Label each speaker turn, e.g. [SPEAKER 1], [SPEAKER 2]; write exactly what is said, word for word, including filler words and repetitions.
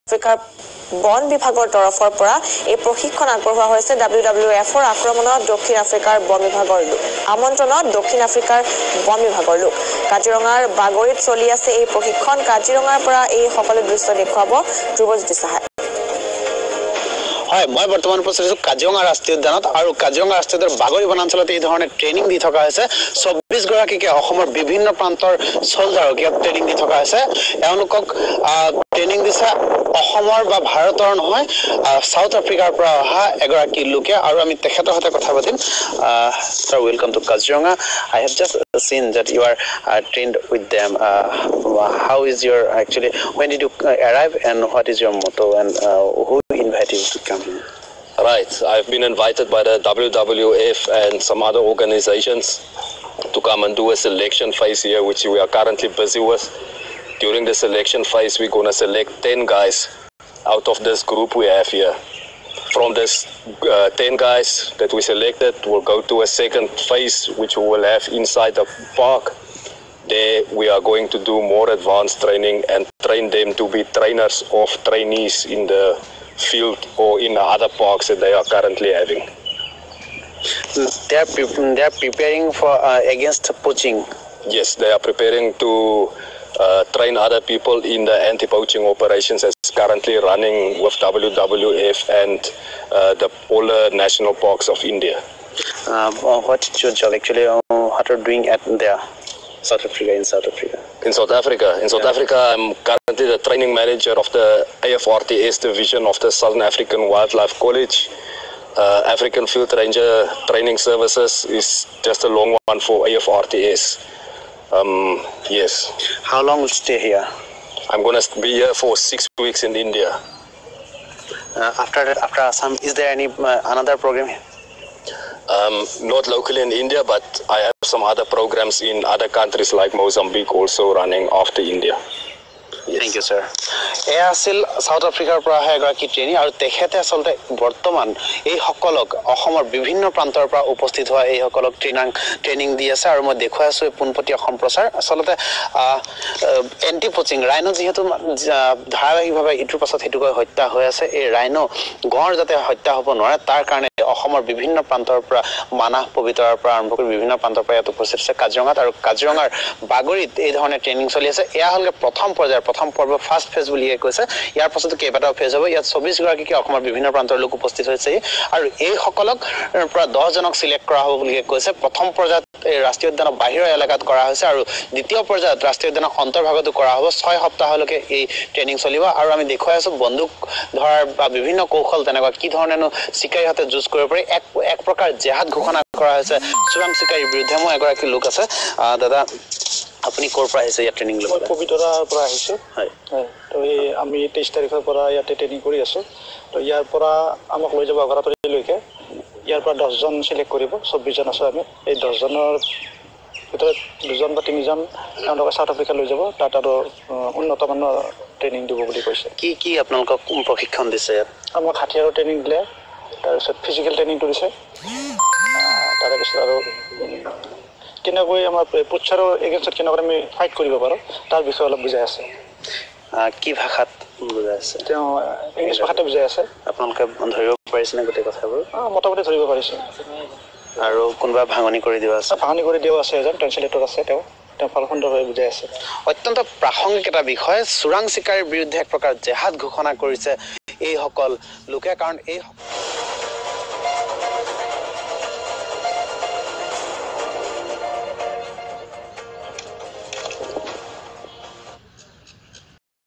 [SPEAKER 1] আফ্ৰিকাৰ বন বিভাগৰ তৰফৰ পৰা এই প্ৰশিক্ষণ আগবঢ়োৱা হৈছে ডব্লিউ ডব্লিউ এফৰ আক্ৰমণত দক্ষিণ আফ্ৰিকাৰ বন বিভাগৰ লোক আমন্ত্ৰণত দক্ষিণ আফ্ৰিকাৰ বন বিভাগৰ লোক কাজিৰঙাৰ বাগৰিত চলি আছে এই প্ৰশিক্ষণ কাজিৰঙাৰ পৰা এই সকলো দৃশ্য দেখুৱাব ধ্ৰুৱজ্যোতি সাহাই
[SPEAKER 2] হয় মই বৰ্তমান উপস্থিত আছো কাজিৰঙা ৰাষ্ট্ৰীয় উদ্যানত আৰু কাজিৰঙা ৰাষ্ট্ৰীয় উদ্যানৰ বাগৰি বনাঞ্চলত এই ধৰণে ট্ৰেইনিং দি থকা হৈছে চৌব্বিছ গৰাকীকে অসমৰ বিভিন্ন প্ৰান্তৰ চলজাৰক ইয়াত ট্ৰেইনিং দি থকা হৈছে এওঁলোকক ট্ৰেইনিং দিছে অসমৰ বা ভাৰতৰ নহয় সাউথ আফ্ৰিকাৰ পৰা অহা এগৰাকী লোকে আৰু আমি তেখেতৰ সৈতে কথা পাতিম sir welcome to Kaziranga I have just seen that you are uh, trained with them uh, how is your actually when did you arrive and what is your motto and uh, who invited you to come here?
[SPEAKER 3] Right, I've been invited by the W W F and some other organizations to come and do a selection phase here, which we are currently busy with. During the selection phase, we're going to select ten guys out of this group we have here. From this uh, ten guys that we selected, we'll go to a second phase, which we will have inside the park. There we are going to do more advanced training and train them to be trainers of trainees in the field or in the other parks that they are currently having.
[SPEAKER 2] They are, pre they are preparing for uh, against poaching.
[SPEAKER 3] Yes, they are preparing to uh, train other people in the anti-poaching operations that's currently running with W W F and uh, the all the national parks of India.
[SPEAKER 2] Uh, what is your job actually? Uh, what are you doing at there? South Africa, in South Africa.
[SPEAKER 3] In South Africa, in South yeah. Africa, I'm currently the training manager of the A F R T S division of the Southern African Wildlife College. Uh, African Field Ranger Training Services is just a long one for A F R T S. Um, yes.
[SPEAKER 2] How long will you stay here?
[SPEAKER 3] I'm going to be here for six weeks in India.
[SPEAKER 2] Uh, after that, after Assam, is there any uh, another program here?
[SPEAKER 3] Um, not locally in India, but I have some other programs in other countries like Mozambique also running after India.
[SPEAKER 2] Yes. Thank you, sir. এয়া আছিল south আফ্ৰিকাৰ পৰা অহা এগৰাকী trainee আৰু তেখেতে আচলতে বৰ্তমান এই সকলক অসমৰ বিভিন্ন প্ৰান্তৰ পৰা উপস্থিত হোৱা এই সকলক ট্ৰেইনিং ট্ৰেইনিং দি আছে আৰু মই দেখুৱাই আছো পোনপটীয়া সম্প্ৰচাৰ আচলতে এণ্টি পোচিং ৰাইনো যিহেতু ধাৰাবাহিকভাৱে ইটোৰ পাছত সিটোকৈ হত্যা হৈ আছে এই ৰাইনো গড় যাতে হত্যা হ'ব নোৱাৰে তাৰ কাৰণে অসমৰ বিভিন্ন প্ৰান্তৰ পৰা মানাহ পবিতৰাৰ পৰা আৰম্ভ কৰি বিভিন্ন প্ৰান্তৰ পৰা ইয়াত উপস্থিত আছে কাজিৰঙাত আৰু কাজিৰঙাৰ বাগৰিত এই ধৰণে ট্ৰেইনিং চলি আছে এয়া হ'লগে প্ৰথম পৰ্যায়ৰ প্ৰথম পৰ্ব ফাৰ্ষ্ট ফেজ বুলি কৈছে ইয়াৰ পাছতো কেইবাটাও ফেজ হ'ব ইয়াত চৌব্বিছ গৰাকীকে অসমৰ বিভিন্ন প্ৰান্তৰ লোক উপস্থিত হৈছে আৰু এই সকলক পৰা দহ জনক সিলেক্ট কৰা হ'ব বুলি কৈছে প্ৰথম পৰ্যায়ত ৰাষ্ট্ৰীয় উদ্যানৰ বাহিৰৰ এলেকাত কৰা হৈছে আৰু দ্বিতীয় পৰ্যায়ত ৰাষ্ট্ৰীয় উদ্যানৰ অন্তৰ্ভাগতো কৰা হ'ব ছয় সপ্তাহলৈকে এই ট্ৰেইনিং চলিব আৰু আমি দেখুৱাই আছো বন্দুক ধৰাৰ বা বিভিন্ন কৌশল তেনেকুৱা কি ধৰণেনো চিকাৰীহঁতে যুঁজ কৰিব পাৰি এক এক প্ৰকাৰ জেহাদ ঘোষণা কৰা হৈছে চোৰাং চিকাৰীৰ বিৰুদ্ধে মই এগৰাকী লোক আছে দাদা আপুনি ক'ৰ পৰা আহিছে ইয়াত ট্ৰেইনিং ল'ব
[SPEAKER 4] পবিতৰাৰ পৰা আহিছোঁ
[SPEAKER 2] হয়
[SPEAKER 4] তো এই আমি তেইছ তাৰিখৰ পৰা ইয়াতে ট্ৰেইনিং কৰি আছোঁ তো ইয়াৰ পৰা আমাক লৈ যাব অগৰাতৰিলৈকে ইয়াৰ পৰা দহজন চিলেক্ট কৰিব চৌব্বিছজন আছোঁ আমি এই দহজনৰ ভিতৰত দুজন বা তিনিজন তেওঁলোকে চাউথ আফ্ৰিকা লৈ যাব তাত আৰু উন্নত মানৰ ট্ৰেইনিং দিব বুলি কৈছে
[SPEAKER 2] কি কি আপোনালোকক প্ৰশিক্ষণ দিছে ইয়াত
[SPEAKER 4] আমাক হাতীয়াৰৰ ট্ৰেইনিং দিলে তাৰপিছত ফিজিকেল ট্ৰেইনিংটো দিছে তাৰে পিছত আৰু কেনেকৈ আমাৰ পোচাৰৰ এগেইনষ্টত কেনেকৈ আমি ফাইট কৰিব পাৰোঁ তাৰ বিষয়ে অলপ বুজাই আছে
[SPEAKER 2] কি ভাষাত বুজাই আছে
[SPEAKER 4] তেওঁ ইংলিছ ভাষাতে বুজাই আছে
[SPEAKER 2] আপোনালোকে ধৰিব পাৰিছেনে গোটেই কথাবোৰ
[SPEAKER 4] মোটামুটি ধৰিব পাৰিছে
[SPEAKER 2] আৰু কোনোবা ভাঙনি কৰি দিব আছে
[SPEAKER 4] ভাঙনি কৰি দিও আছে এজন ট্ৰেন্সলেটৰ আছে তেওঁ তেওঁ ভাল সুন্দৰভাৱে বুজাই আছে
[SPEAKER 2] অত্যন্ত প্ৰাসংগিক এটা বিষয় চোৰাং চিকাৰীৰ বিৰুদ্ধে এক প্ৰকাৰ জেহাদ ঘোষণা কৰিছে এইসকল লোকে কাৰণ এই